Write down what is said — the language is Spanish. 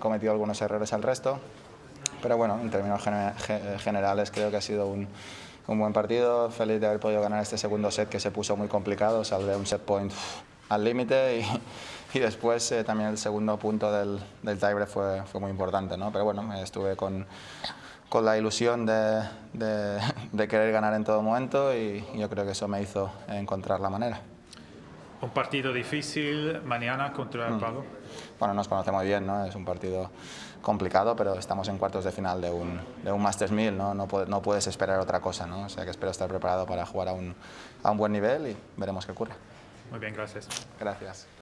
cometido algunos errores al resto, pero bueno, en términos generales creo que ha sido un buen partido. Feliz de haber podido ganar este segundo set que se puso muy complicado, salvé un set point al límite y después también el segundo punto del tiebreak fue muy importante, ¿no? Pero bueno, estuve con la ilusión de querer ganar en todo momento y yo creo que eso me hizo encontrar la manera. Un partido difícil mañana contra el Palo. Bueno, nos conocemos bien, ¿no? Es un partido complicado, pero estamos en cuartos de final de un Masters 1000, ¿no? No puedes esperar otra cosa, ¿no? O sea que espero estar preparado para jugar a un buen nivel y veremos qué ocurre. Muy bien, gracias. Gracias.